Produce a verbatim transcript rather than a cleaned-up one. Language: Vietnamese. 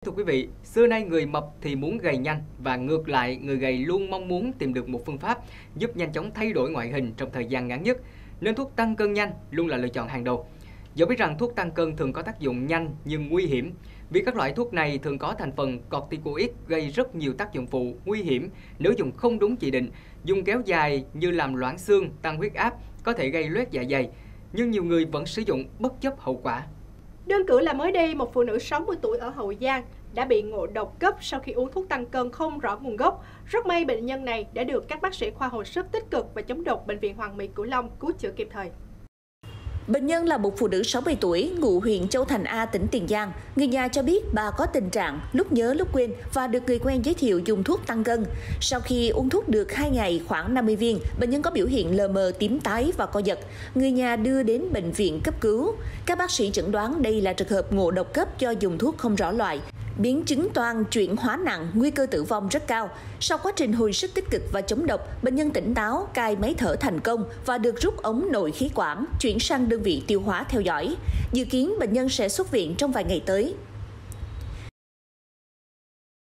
Thưa quý vị, xưa nay người mập thì muốn gầy nhanh và ngược lại người gầy luôn mong muốn tìm được một phương pháp giúp nhanh chóng thay đổi ngoại hình trong thời gian ngắn nhất, nên thuốc tăng cân nhanh luôn là lựa chọn hàng đầu. Dẫu biết rằng thuốc tăng cân thường có tác dụng nhanh nhưng nguy hiểm, vì các loại thuốc này thường có thành phần corticoid gây rất nhiều tác dụng phụ nguy hiểm nếu dùng không đúng chỉ định, dùng kéo dài như làm loãng xương, tăng huyết áp, có thể gây loét dạ dày, nhưng nhiều người vẫn sử dụng bất chấp hậu quả. Đơn cử là mới đây, một phụ nữ sáu mươi tuổi ở Hậu Giang đã bị ngộ độc cấp sau khi uống thuốc tăng cân không rõ nguồn gốc. Rất may bệnh nhân này đã được các bác sĩ khoa hồi sức tích cực và chống độc Bệnh viện Hoàng Mỹ Cửu Long cứu chữa kịp thời. Bệnh nhân là một phụ nữ sáu mươi tuổi, ngụ huyện Châu Thành A, tỉnh Tiền Giang. Người nhà cho biết bà có tình trạng lúc nhớ lúc quên và được người quen giới thiệu dùng thuốc tăng cân. Sau khi uống thuốc được hai ngày khoảng năm mươi viên, bệnh nhân có biểu hiện lờ mờ, tím tái và co giật. Người nhà đưa đến bệnh viện cấp cứu. Các bác sĩ chẩn đoán đây là trường hợp ngộ độc cấp do dùng thuốc không rõ loại. Biến chứng toan chuyển hóa nặng, nguy cơ tử vong rất cao. Sau quá trình hồi sức tích cực và chống độc, bệnh nhân tỉnh táo, cai máy thở thành công và được rút ống nội khí quản, chuyển sang đơn vị tiêu hóa theo dõi. Dự kiến bệnh nhân sẽ xuất viện trong vài ngày tới.